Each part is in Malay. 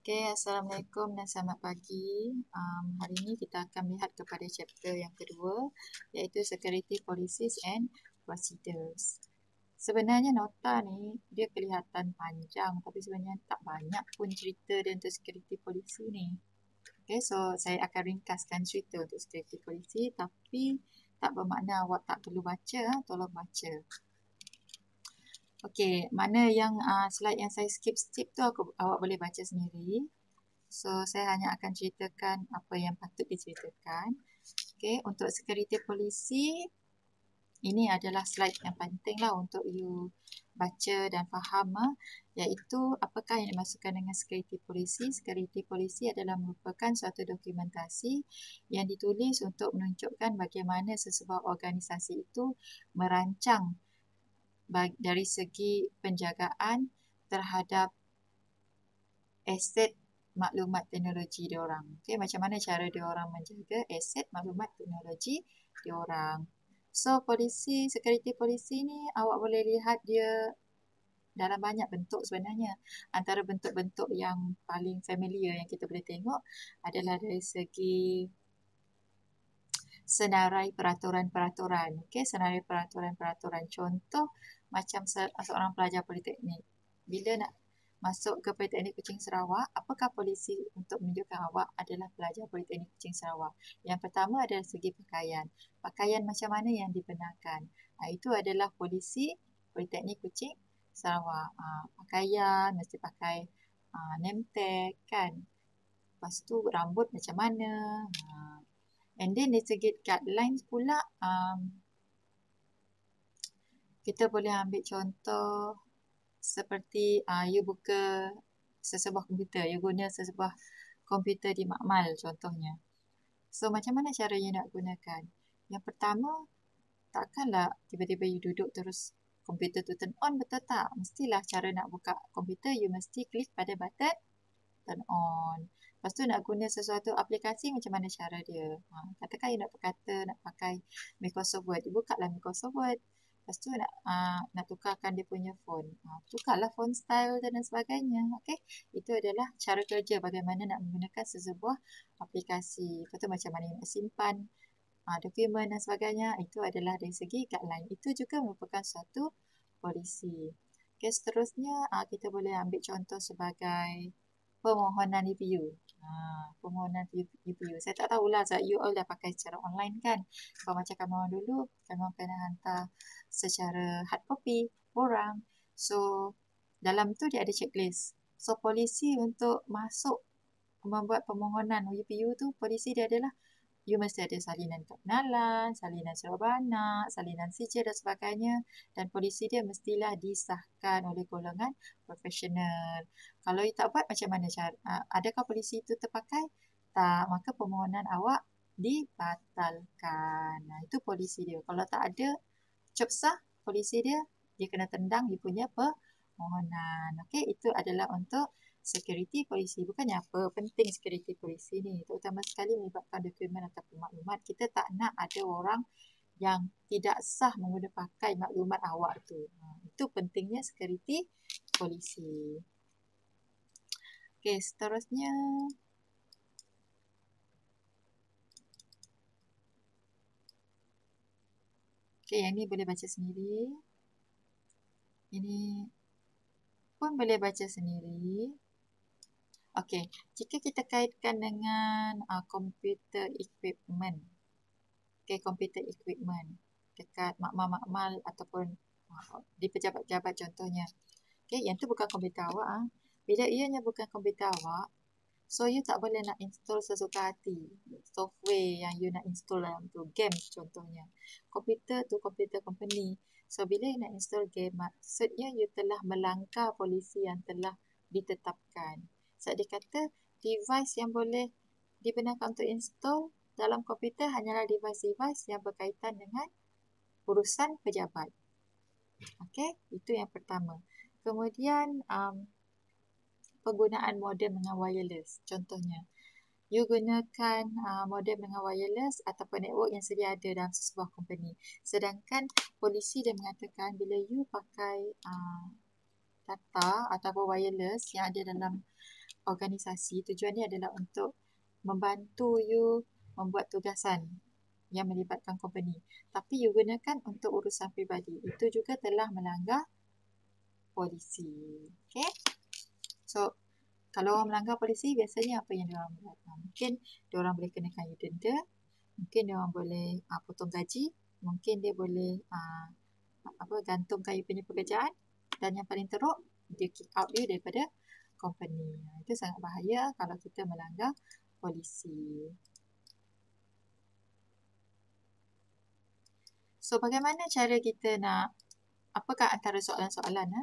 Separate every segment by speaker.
Speaker 1: Okay, Assalamualaikum dan selamat pagi. Hari ini kita akan melihat kepada chapter yang kedua, iaitu Security Policies and Procedures. Sebenarnya nota ni dia kelihatan panjang, tapi sebenarnya tak banyak pun cerita dia untuk security policy ni. Okay, so saya akan ringkaskan cerita untuk security policy, tapi tak bermakna awak tak perlu baca, tolong baca. Okey, mana yang slide yang saya skip tu awak boleh baca sendiri. So, saya hanya akan ceritakan apa yang patut diceritakan. Okey, untuk security policy, ini adalah slide yang penting lah untuk you baca dan faham, iaitu apakah yang dimaksudkan dengan security policy. Security policy adalah merupakan suatu dokumentasi yang ditulis untuk menunjukkan bagaimana sesebuah organisasi itu merancang dari segi penjagaan terhadap aset maklumat teknologi diorang. Okay, macam mana cara diorang menjaga aset maklumat teknologi diorang. So, security policy ni awak boleh lihat dia dalam banyak bentuk sebenarnya. Antara bentuk-bentuk yang paling familiar yang kita boleh tengok adalah dari segi senarai peraturan-peraturan. Okay, senarai peraturan-peraturan. Contoh macam seorang pelajar politeknik. Bila nak masuk ke Politeknik Kuching Sarawak, apakah polisi untuk menunjukkan awak adalah pelajar Politeknik Kuching Sarawak? Yang pertama adalah segi pakaian. Pakaian macam mana yang dibenarkan? Itu adalah polisi Politeknik Kuching Sarawak. Pakaian mesti pakai name tag kan. Lepas tu rambut macam mana? And then dari segi guidelines pula, kita boleh ambil contoh seperti you buka sesebuah komputer, you guna sesebuah komputer di makmal contohnya. So, macam mana cara you nak gunakan? Yang pertama, takkanlah tiba-tiba you duduk terus komputer tu turn on, betul tak? Mestilah cara nak buka komputer, you mesti klik pada button turn on. Lepas tu nak guna sesuatu aplikasi, macam mana cara dia? Katakan you nak berkata nak pakai Microsoft Word, you buka lah Microsoft Word. Lepas tu nak tukarkan dia punya font. Tukarlah font style dan sebagainya. Okay? Itu adalah cara kerja bagaimana nak menggunakan sesebuah aplikasi. Lepas tu macam mana nak simpan dokumen dan sebagainya. Itu adalah dari segi guideline. Itu juga merupakan suatu polisi. Okay, seterusnya kita boleh ambil contoh sebagai permohonan UPU. Permohonan UPU. Saya tak tahulah sebab you all dah pakai secara online kan. Kalau macam kamu orang dulu, kamu kena hantar secara hard copy, borang. So, dalam tu dia ada checklist. So, polisi untuk masuk membuat permohonan UPU tu, polisi dia adalah you mesti ada salinan kebenaran, salinan surat beranak, salinan sijil dan sebagainya, dan polisi dia mestilah disahkan oleh golongan profesional. Kalau you tak buat, macam mana cara? Adakah polisi itu terpakai? Tak, maka permohonan awak dibatalkan. Itu polisi dia. Kalau tak ada cop sah, polisi dia kena tendang dia punya permohonan. Okey, itu adalah untuk security polisi. Bukannya apa penting security polisi ni, terutama sekali melibatkan dokumen ataupun maklumat. Kita tak nak ada orang yang tidak sah menggunakan pakai maklumat awak tu. Itu pentingnya security polisi. Okey, seterusnya okey, yang ni boleh baca sendiri. Ini pun boleh baca sendiri. Okey, jika kita kaitkan dengan computer equipment. Okey, computer equipment dekat makmal-makmal ataupun di pejabat-pejabat contohnya. Okey, yang tu bukan komputer awak. Bila ianya bukan komputer awak, so you tak boleh nak install sesuka hati software yang you nak install dalam tu, games contohnya. Komputer tu komputer company. So, bila you nak install game, maksudnya you telah melanggar polisi yang telah ditetapkan. Sebab dia kata device yang boleh dibenarkan untuk install dalam komputer hanyalah device-device yang berkaitan dengan urusan pejabat. Okey, itu yang pertama. Kemudian penggunaan modem dengan wireless. Contohnya, you gunakan modem dengan wireless ataupun network yang sedia ada dalam sebuah company. Sedangkan polisi dia mengatakan bila you pakai data ataupun wireless yang ada dalam organisasi, tujuan dia adalah untuk membantu you membuat tugasan yang melibatkan company. Tapi you gunakan untuk urusan peribadi. Itu juga telah melanggar polisi. Okay? So, kalau orang melanggar polisi, biasanya apa yang diorang buat? Mungkin diorang boleh kenakan you denda, mungkin diorang boleh potong gaji, mungkin dia boleh gantungkan you punya pekerjaan, dan yang paling teruk, dia kick out you daripada company. Itu sangat bahaya kalau kita melanggar polisi. So, bagaimana cara kita nak, apakah antara soalan-soalan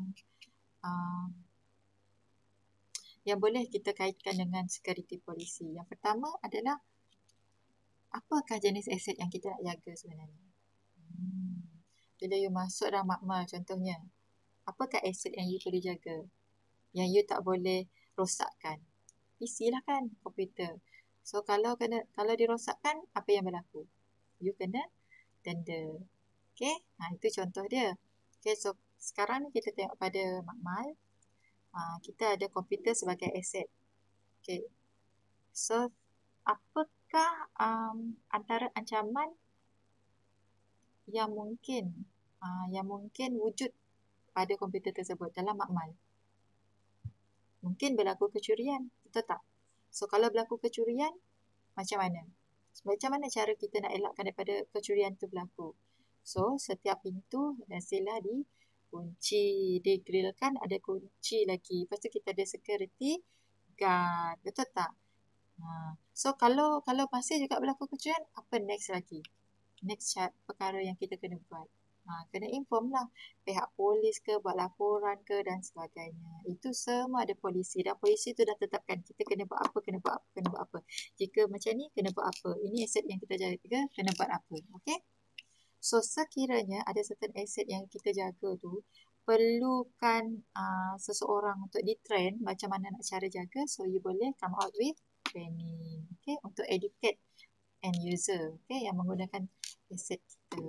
Speaker 1: yang boleh kita kaitkan dengan security policy? Yang pertama adalah, apakah jenis aset yang kita nak jaga sebenarnya? Bila you masuk dalam makmal contohnya, apakah aset yang you boleh jaga? Yang you tak boleh rosakkan? PC lah kan, komputer. So, kalau dirosakkan, apa yang berlaku? You kena denda. Okay, itu contoh dia. Okay, so sekarang ni kita tengok pada makmal. Kita ada komputer sebagai aset. Okay, so apakah antara ancaman yang mungkin wujud pada komputer tersebut dalam makmal? Mungkin berlaku kecurian, betul tak? So kalau berlaku kecurian, macam mana? Macam mana cara kita nak elakkan daripada kecurian itu berlaku? So setiap pintu mestilah dikunci, digrillkan, ada kunci lagi. Lepas tu kita ada security guard, betul tak? So kalau masih juga berlaku kecurian, apa next lagi? Next perkara yang kita kena buat. Kena inform lah pihak polis ke, buat laporan ke dan sebagainya. Itu semua ada polisi. Dan polisi tu dah tetapkan kita kena buat apa, kena buat apa, kena buat apa. Jika macam ni, kena buat apa. Ini aset yang kita jaga, kena buat apa. Okay? So, sekiranya ada certain aset yang kita jaga tu, perlukan seseorang untuk di-train macam mana nak cara jaga. So, you boleh come out with training. Okay? Untuk educate end user. Okay? Yang menggunakan aset kita.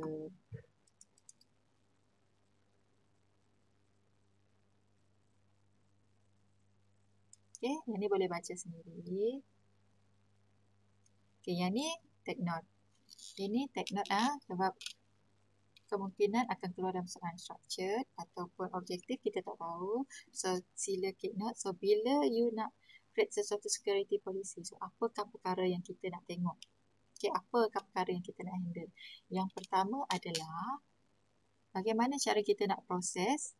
Speaker 1: Okay, yang ni boleh baca sendiri. Okay, yang ni take note. Ini take note sebab kemungkinan akan keluar dalam soalan structured ataupun objektif, kita tak tahu. So, sila take note. So, bila you nak create sesuatu security policy, so apakah perkara yang kita nak tengok? Okay, apakah perkara yang kita nak handle? Yang pertama adalah bagaimana cara kita nak proses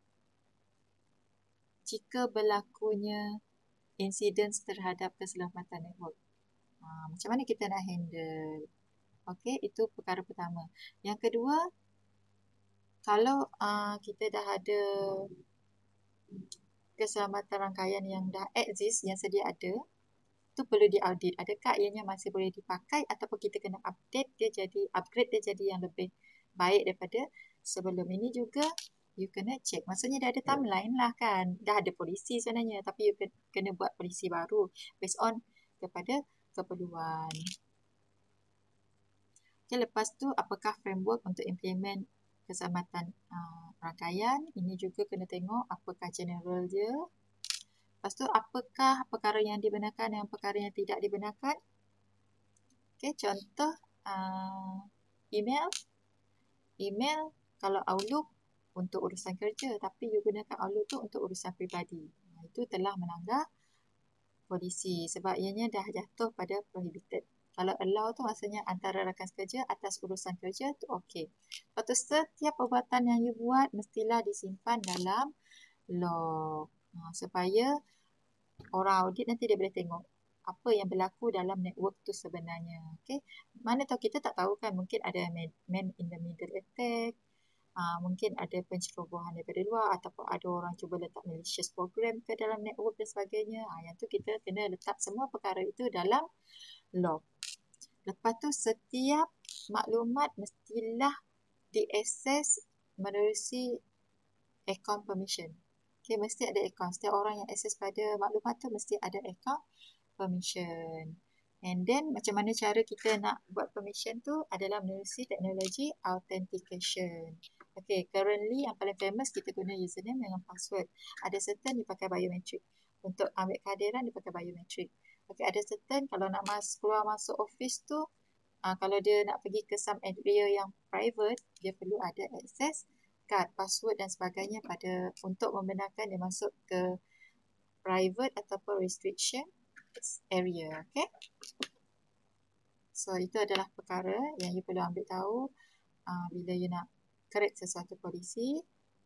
Speaker 1: jika berlakunya insiden terhadap keselamatan network. Macam mana kita nak handle? Okey, itu perkara pertama. Yang kedua, kalau kita dah ada keselamatan rangkaian yang dah exist, yang sedia ada, itu perlu diaudit. Adakah ianya masih boleh dipakai ataupun kita kena upgrade dia jadi yang lebih baik daripada sebelum. Ini juga you kena check. Maksudnya dah ada timeline lah kan. Dah ada polisi sebenarnya, tapi you kena buat polisi baru based on kepada keperluan. Okay, lepas tu apakah framework untuk implement keselamatan rangkaian? Ini juga kena tengok apakah general dia. Lepas tu apakah perkara yang dibenarkan dan perkara yang tidak dibenarkan. Okay, contoh email. Email kalau Outlook untuk urusan kerja, tapi you gunakan Outlook tu untuk urusan peribadi. Itu telah melanggar polisi sebab ianya dah jatuh pada prohibited. Kalau allow tu maksudnya antara rakan kerja atas urusan kerja tu okey. Lepas tu setiap perbuatan yang you buat mestilah disimpan dalam log. Supaya orang audit nanti dia boleh tengok apa yang berlaku dalam network tu sebenarnya. Okay? Mana tahu kita tak tahu kan, mungkin ada man in the middle attack, mungkin ada pencerobohan daripada luar ataupun ada orang cuba letak malicious program ke dalam network dan sebagainya. Yang tu kita kena letak semua perkara itu dalam log. Lepas tu setiap maklumat mestilah diakses menerusi account permission. Okay, mesti ada account. Setiap orang yang akses pada maklumat tu mesti ada account permission. And then macam mana cara kita nak buat permission tu adalah menerusi teknologi authentication. Okay, currently yang paling famous kita guna username dengan password. Ada certain dipakai biometric. Untuk ambil kehadiran dia pakai biometrik. Okay, ada certain kalau nak keluar masuk office tu, kalau dia nak pergi ke some area yang private, dia perlu ada access card, password dan sebagainya untuk membenarkan dia masuk ke private ataupun restriction area. Okay. So itu adalah perkara yang you perlu ambil tahu bila you nak create sesuatu polisi.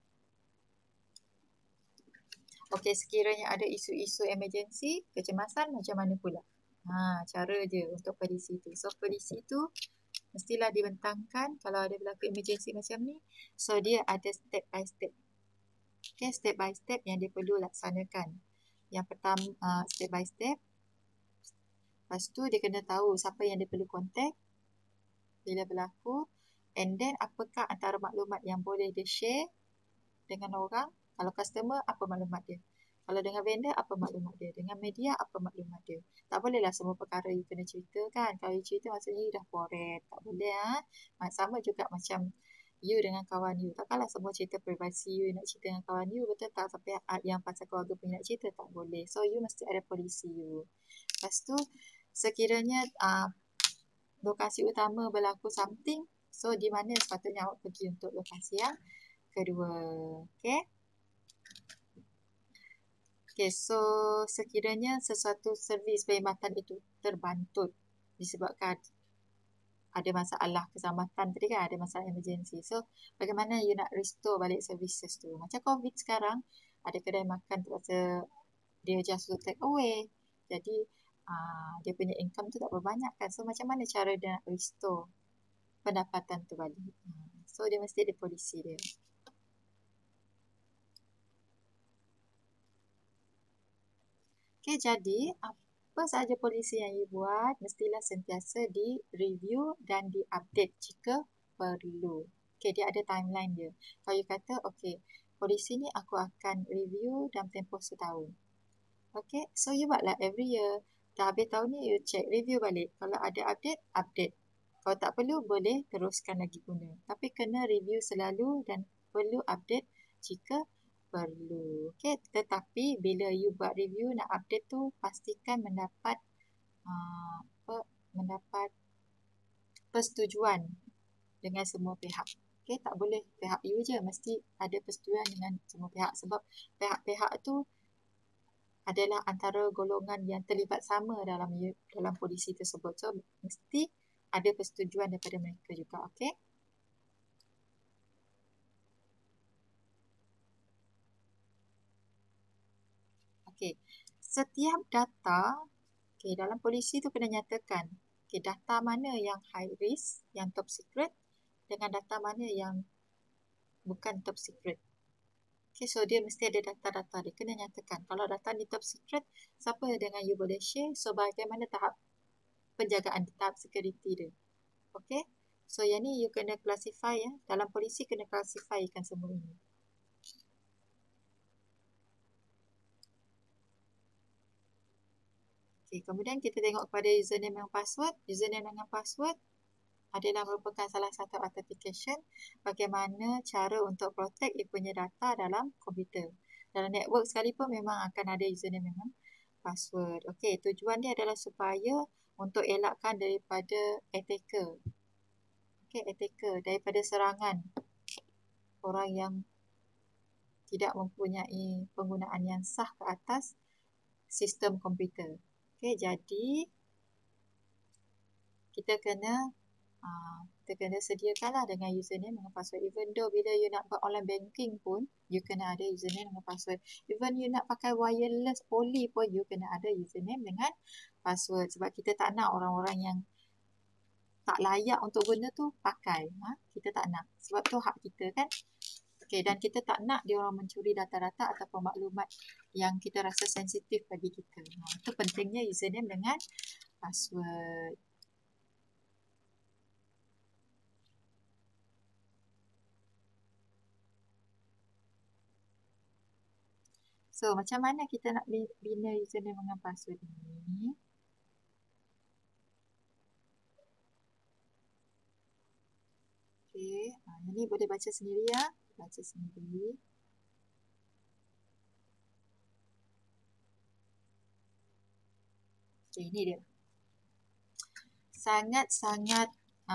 Speaker 1: Okey, sekiranya ada isu-isu emergency, kecemasan macam mana pula? Cara je untuk polisi tu. So polisi tu mestilah dibentangkan kalau ada berlaku emergency macam ni. So dia ada step by step. Okay, step by step yang dia perlu laksanakan. Yang pertama, step by step. Lepas tu dia kena tahu siapa yang dia perlu contact bila berlaku. And then apakah antara maklumat yang boleh dia share dengan orang. Kalau customer, apa maklumat dia? Kalau dengan vendor, apa maklumat dia? Dengan media, apa maklumat dia? Tak bolehlah semua perkara you kena cerita kan. Kalau you cerita maksudnya you dah poret. Tak boleh. Sama juga macam you dengan kawan you. Takkanlah semua cerita privasi you nak cerita dengan kawan you. Betul tak? Sampai yang pasal keluarga pun nak cerita. Tak boleh. So you mesti ada polisi you. Lepas tu, sekiranya lokasi utama berlaku something, so di mana sepatutnya awak pergi untuk lokasi yang kedua. Okay. Okay, so sekiranya sesuatu servis perkhidmatan itu terbantut disebabkan ada masalah keselamatan tadi kan, ada masalah emergency. So, bagaimana you nak restore balik services tu? Macam COVID sekarang, ada kedai makan terpaksa dia just take away. Jadi, dia punya income tu tak berbanyak kan. So, macam mana cara dia nak restore pendapatan tu balik? So, dia mesti ada polisi dia. Okay, jadi apa sahaja polisi yang you buat mestilah sentiasa di-review dan di-update jika perlu. Okay, dia ada timeline dia. Kalau you kata, okay, polisi ni aku akan review dalam tempoh setahun. Okay, so you buatlah every year. Dah habis tahun ni, you check, review balik. Kalau ada update, update. Kalau tak perlu, boleh teruskan lagi guna. Tapi kena review selalu dan perlu update jika perlu. Okay, tetapi bila you buat review nak update tu, pastikan mendapat persetujuan dengan semua pihak. Okay, tak boleh pihak you je, mesti ada persetujuan dengan semua pihak sebab pihak-pihak tu adalah antara golongan yang terlibat sama dalam polisi tersebut. So, mesti ada persetujuan daripada mereka juga. Okay. Okay, setiap data dalam polisi tu kena nyatakan data mana yang high risk, yang top secret dengan data mana yang bukan top secret. Okay, so dia mesti ada data-data dia kena nyatakan. Kalau data ni top secret, siapa dengan you boleh share? So bagaimana tahap penjagaan, tahap security dia. Okay, so yang ni you kena classify ya. Dalam polisi kena classifykan semua ini. Okay, kemudian kita tengok kepada username dan password. Username dengan password adalah merupakan salah satu authentication bagaimana cara untuk protect dia punya data dalam komputer. Dalam network sekalipun memang akan ada username dengan password. Okey, tujuan dia adalah supaya untuk elakkan daripada attacker. Okey, attacker daripada serangan orang yang tidak mempunyai penggunaan yang sah ke atas sistem komputer. Okey, jadi kita kena sediakanlah dengan username dengan password. Even though bila you nak buat online banking pun, you kena ada username dengan password. Even you nak pakai wireless only pun, you kena ada username dengan password. Sebab kita tak nak orang-orang yang tak layak untuk guna tu pakai. Kita tak nak. Sebab tu hak kita kan. Okay, dan kita tak nak dia orang mencuri data-data ataupun maklumat yang kita rasa sensitif bagi kita. Itu pentingnya username dengan password. So, macam mana kita nak bina username dengan password ini? Okay, ini boleh baca sendiri ya. Baca sendiri. Okay, ini dia. Sangat-sangat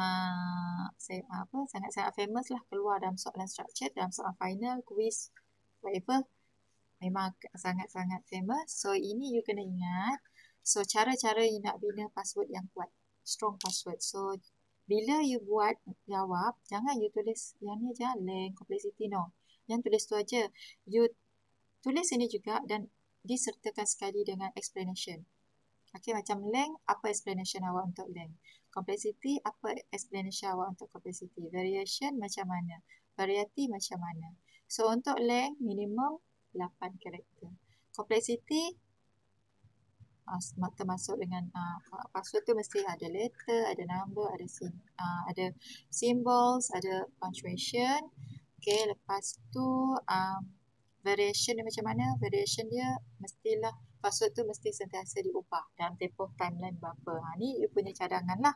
Speaker 1: sangat-sangat famous lah, keluar dalam soalan structure, dalam soalan final, quiz, whatever. Memang sangat-sangat famous. So, ini you kena ingat. So, cara-cara you nak bina password yang kuat. Strong password. So, bila you buat jawab, jangan you tulis yang ni je, length, complexity, no. Yang tulis tu aja. You tulis ini juga dan disertakan sekali dengan explanation. Okay, macam length, apa explanation awak untuk length? Complexity, apa explanation awak untuk complexity? Variation macam mana? Variety macam mana? So, untuk length, minimum 8 karakter. Complexity termasuk dengan password tu mesti ada letter, ada number, ada symbols, ada punctuation. Okay, lepas tu variation dia macam mana? Variation dia mestilah password tu mesti sentiasa diubah dalam tempoh timeline berapa. Ni you punya cadangan lah.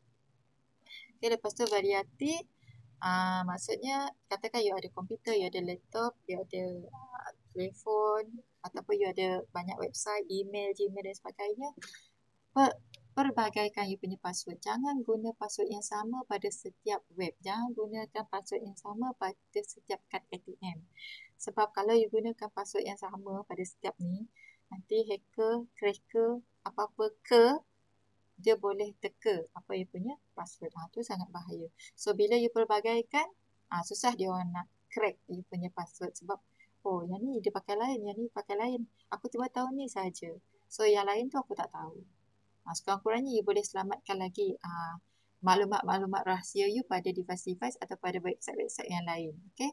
Speaker 1: Okay, lepas tu variety maksudnya katakan you ada komputer, you ada laptop, you ada telefon ataupun you ada banyak website, email, Gmail dan sebagainya. Perbagaikan you punya password. Jangan guna password yang sama pada setiap web. Jangan gunakan password yang sama pada setiap kad ATM. Sebab kalau you gunakan password yang sama pada setiap ni, nanti hacker, cracker, apa-apa dia boleh teka apa you punya password. Itu sangat bahaya. So, bila you perbagaikan, susah dia orang nak crack you punya password sebab oh, yang ni dia pakai lain, yang ni pakai lain. Aku cuma tahu ni saja. So, yang lain tu aku tak tahu. Sekurang-kurangnya you boleh selamatkan lagi maklumat-maklumat rahsia you pada device-device atau pada website-website yang lain. Okay?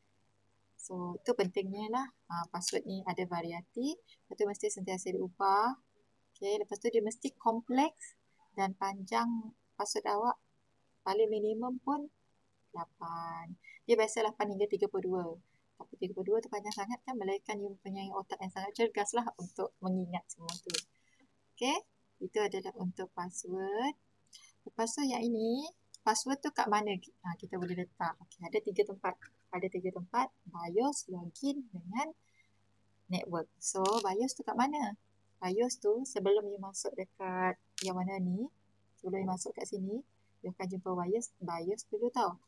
Speaker 1: So, itu pentingnya lah. Password ni ada variati. Lepas tu mesti sentiasa diubah. Okay? Lepas tu dia mesti kompleks dan panjang password awak. Paling minimum pun 8. Dia biasa 8 hingga 32. Tapi 32 tu panjang sangat kan, melainkan you mempunyai otak yang sangat cergas lah untuk mengingat semua tu. Okay, itu adalah untuk password. Lepas tu yang ini, password tu kat mana kita boleh letak. Okay, ada 3 tempat. Ada 3 tempat, BIOS, login dengan network. So, BIOS tu kat mana? BIOS tu sebelum you masuk dekat yang mana ni, sebelum you masuk kat sini, you akan jumpa BIOS dulu tau.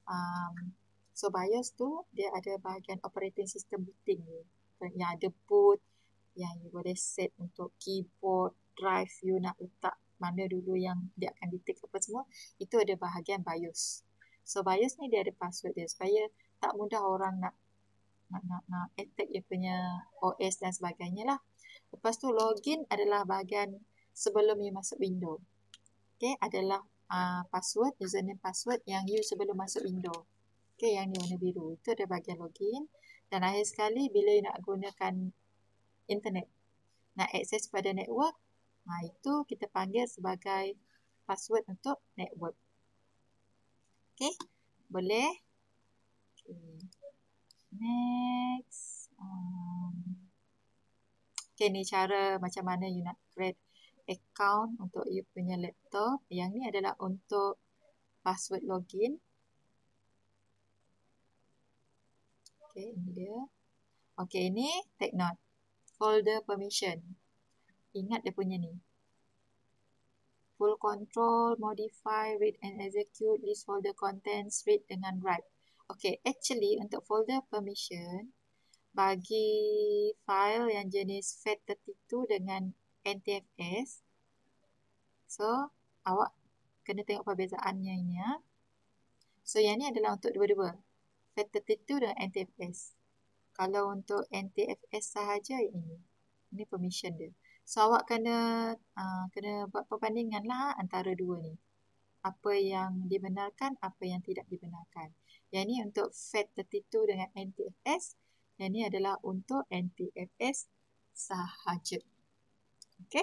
Speaker 1: So, BIOS tu dia ada bahagian operating system booting ni. Yang ada boot, yang you boleh set untuk keyboard, drive you nak letak mana dulu yang dia akan detect apa semua. Itu ada bahagian BIOS. So, BIOS ni dia ada password dia supaya tak mudah orang nak attack dia punya OS dan sebagainya lah. Lepas tu, login adalah bahagian sebelum you masuk window. Okay, adalah password, username password yang you sebelum masuk window. Okay, yang ni warna biru. Itu ada bahagian login. Dan akhir sekali, bila you nak gunakan internet, nak akses pada network, itu kita panggil sebagai password untuk network. Okay, boleh? Okay. Next. Okay, ni cara macam mana you nak create account untuk you punya laptop. Yang ni adalah untuk password login. Okay, ini dia. Okay, ini take note. Folder permission. Ingat dia punya ni. Full control, modify, read and execute, list folder contents, read dengan write. Okay, actually untuk folder permission, bagi file yang jenis FAT32 dengan NTFS, so awak kena tengok perbezaannya ini ya. So yang ni adalah untuk dua-dua, FAT32 dengan NTFS. Kalau untuk NTFS sahaja ini permission dia. So awak kena buat perbandingan lah antara dua ni. Apa yang dibenarkan, apa yang tidak dibenarkan. Yang ni untuk FAT32 dengan NTFS. Yang ni adalah untuk NTFS sahaja. Okay.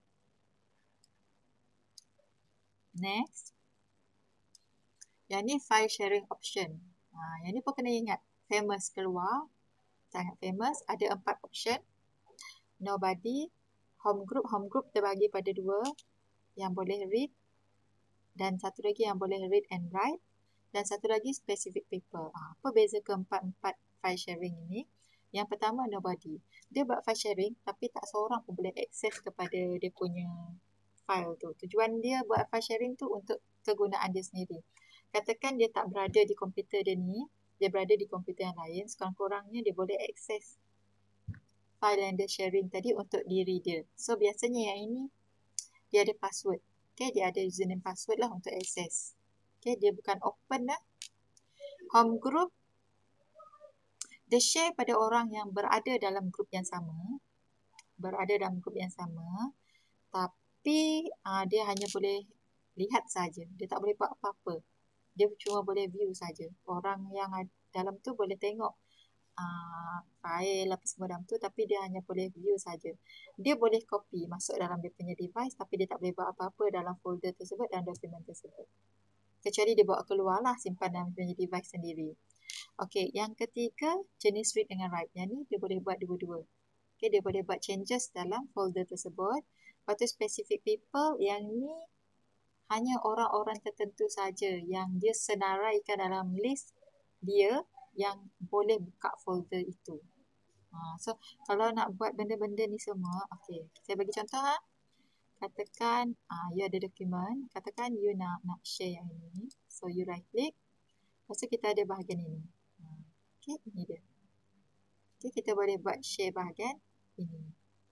Speaker 1: Next. Yang ni file sharing option. Yang ni pun kena ingat. Famous keluar. Sangat famous. Ada 4 option. Nobody. Home group terbagi pada 2. Yang boleh read. Dan satu lagi yang boleh read and write. Dan satu lagi specific paper. Apa beza keempat-empat file sharing ini? Yang pertama, nobody. Dia buat file sharing tapi tak seorang pun boleh akses kepada dia punya file tu. Tujuan dia buat file sharing tu untuk kegunaan dia sendiri. Katakan dia tak berada di komputer dia ni, dia berada di komputer yang lain, sekurang-kurangnya dia boleh akses file yang dia sharing tadi untuk diri dia. So biasanya yang ini dia ada password. Okay, dia ada username password lah untuk akses. Okay, dia bukan open lah. Home group, dia share pada orang yang berada dalam grup yang sama. Berada dalam grup yang sama. Tapi dia hanya boleh lihat saja. Dia tak boleh buat apa-apa. Dia cuma boleh view saja. Orang yang dalam tu boleh tengok file apa semua dalam tu, tapi dia hanya boleh view saja. Dia boleh copy masuk dalam dia punya device, tapi dia tak boleh buat apa-apa dalam folder tersebut dan dokumen tersebut. Kecuali dia bawa keluar lah, simpan dalam punya device sendiri. Okey, yang ketiga, jenis read dengan write. Yang ni dia boleh buat dua-dua. Okey, dia boleh buat changes dalam folder tersebut. Lepas tu specific people, yang ni hanya orang-orang tertentu saja yang dia senaraikan dalam list dia yang boleh buka folder itu. So, kalau nak buat benda-benda ni semua, okey, saya bagi contoh ha. Katakan you ada dokumen, katakan you nak share yang ini. So, you right click. Lepas tu kita ada bahagian ini. Okey, ini dia. Okey, kita boleh buat share bahagian ini.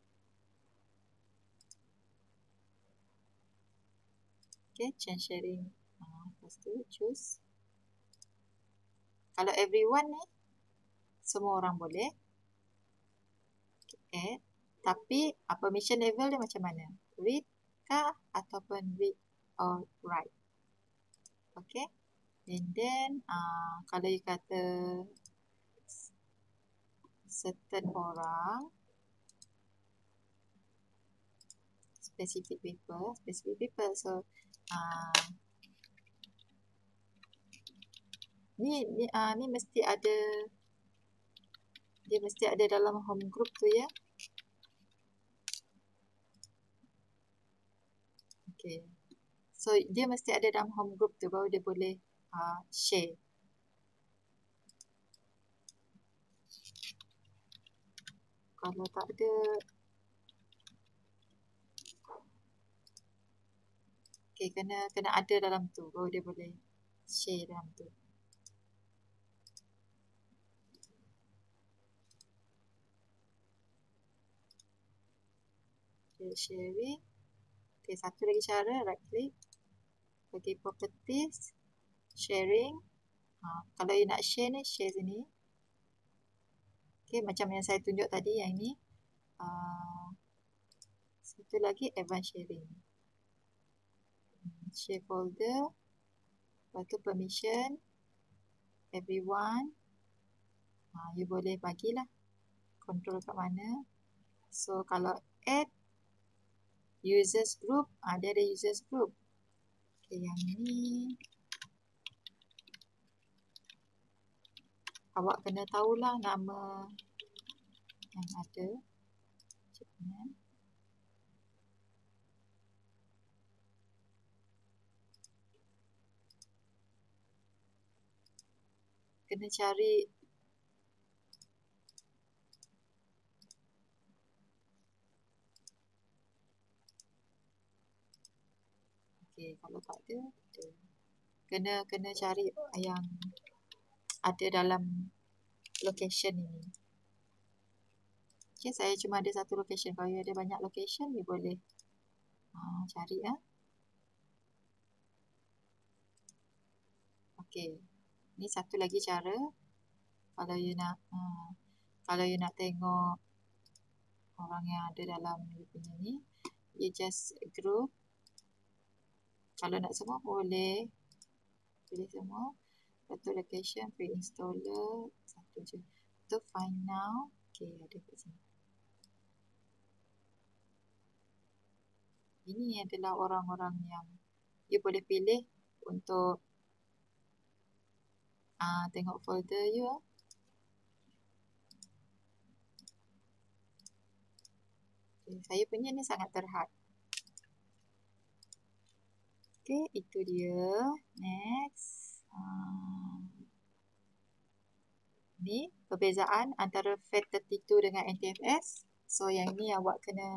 Speaker 1: Okey, change sharing. Lepas tu choose. Kalau everyone ni, semua orang boleh. Add. Tapi permission level dia macam mana? Read kah ataupun read or write? Okay. And then kalau you kata certain orang, specific people. So ni mesti ada, dia mesti ada dalam home group tu ya. Okay. So dia mesti ada dalam home group tu baru dia boleh share. Kalau tak ada, okay, kena ada dalam tu baru dia boleh share dalam tu. Okay, sharing. Okay, satu lagi cara, right click, pergi properties, sharing. Kalau you nak share ni, share sini. Okay, macam yang saya tunjuk tadi yang ini. Satu lagi, advanced sharing. Share folder. Lepas tu permission. Everyone. You boleh bagilah control kat mana. So, kalau add users group, dia ada users group. Okay, yang ni awak kena tahulah nama yang ada. Kena cari kalau tak ada, kena cari yang ada dalam location ini. Okay, saya cuma ada satu location. Kalau ada banyak location, you boleh cari ya. Okay, ni satu lagi cara. Kalau you nak tengok orang yang ada dalam punya ni, you just group. Kalau nak semua boleh. Pilih semua. Satu location, pre-installer, satu je. Tu find now. Okay, ada kat sini. Ini adalah orang-orang yang you boleh pilih untuk tengok folder you. Okay, saya punya ni sangat terhad. Okay, itu dia. Next. Ni perbezaan antara FAT32 dengan NTFS. So yang ni awak kena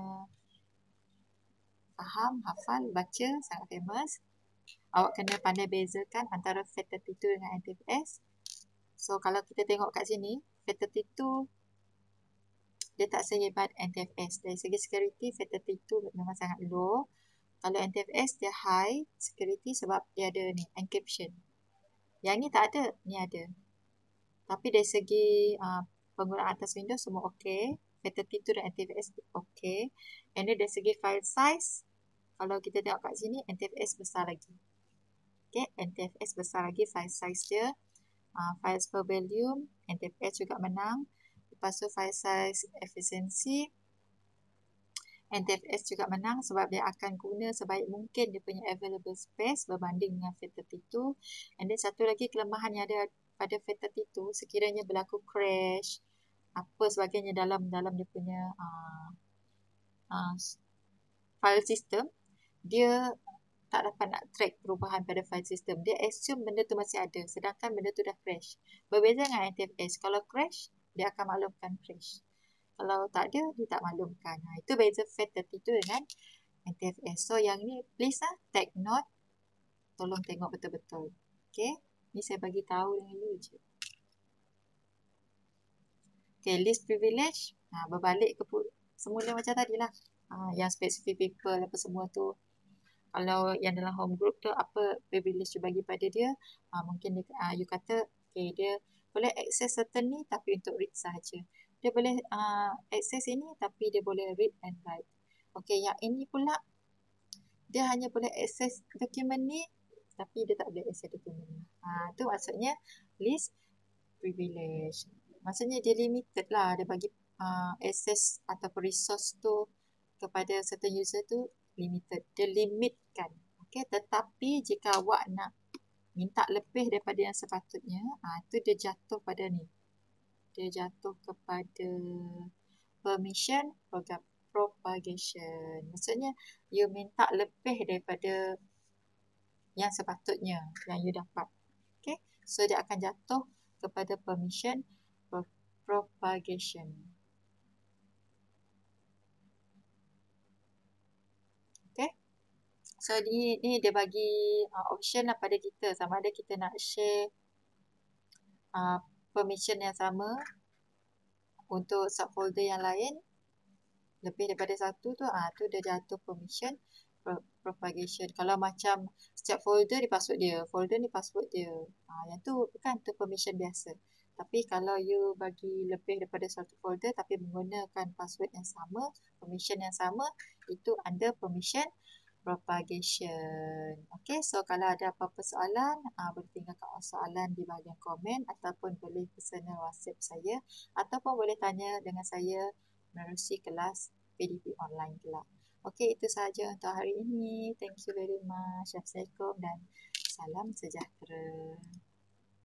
Speaker 1: faham, hafal, baca, sangat famous. Awak kena pandai bezakan antara FAT32 dengan NTFS. So kalau kita tengok kat sini, FAT32 dia tak sehebat NTFS. Dari segi security, FAT32 memang sangat low. Kalau NTFS dia high security sebab dia ada ni, encryption. Yang ni tak ada, ni ada. Tapi dari segi penggunaan atas Windows semua okey. FAT32 dan NTFS okey. And then dari segi file size, kalau kita tengok kat sini, NTFS besar lagi. Okay, NTFS besar lagi file size dia. Files per volume, NTFS juga menang. Lepas tu file size efficiency, NTFS juga menang sebab dia akan guna sebaik mungkin dia punya available space berbanding dengan FAT32. And then satu lagi kelemahan yang ada pada FAT32, sekiranya berlaku crash, apa sebagainya dalam dia punya file system, dia tak dapat nak track perubahan pada file system. Dia assume benda tu masih ada, sedangkan benda tu dah crash. Berbeza dengan NTFS, kalau crash, dia akan maklumkan crash. Kalau tak ada, dia tak maklumkan. Itu beza FAT32 dengan NTFS. So yang ni, please take note. Tolong tengok betul-betul. Okay, ni saya bagi tahu dengan you je. Okay, list privilege. Berbalik ke semula macam tadi lah. Yang specific people apa semua tu. Kalau yang dalam home group tu apa privilege you bagi pada dia, mungkin dia, you kata okay, dia boleh access certain ni tapi untuk read sahaja. Dia boleh access ini tapi dia boleh read and write. Okay, yang ini pula dia hanya boleh access dokumen ni tapi dia tak boleh access dokumen ni. Tu maksudnya list privilege. Maksudnya dia limited lah, dia bagi access ataupun resource tu kepada certain user tu limited. Dia limitkan. Okay, tetapi jika awak nak minta lebih daripada yang sepatutnya, tu dia jatuh pada ni. Dia jatuh kepada permission propagation. Maksudnya you minta lebih daripada yang sepatutnya yang you dapat. Okay, so dia akan jatuh kepada permission propagation. Okay, so ni dia bagi option lah pada kita, sama ada kita nak share permission yang sama untuk subfolder yang lain lebih daripada satu tu, tu dia jatuh permission propagation. Kalau macam setiap folder ni password dia, folder ni password dia, yang tu kan tu permission biasa. Tapi kalau you bagi lebih daripada satu folder tapi menggunakan password yang sama, permission yang sama, itu under permission propagation. Okay, so kalau ada apa-apa soalan, boleh tinggalkan soalan di bahagian komen ataupun boleh personal WhatsApp saya ataupun boleh tanya dengan saya menerusi kelas PDP online kelak. Okay, itu sahaja untuk hari ini. Thank you very much. Assalamualaikum dan salam sejahtera.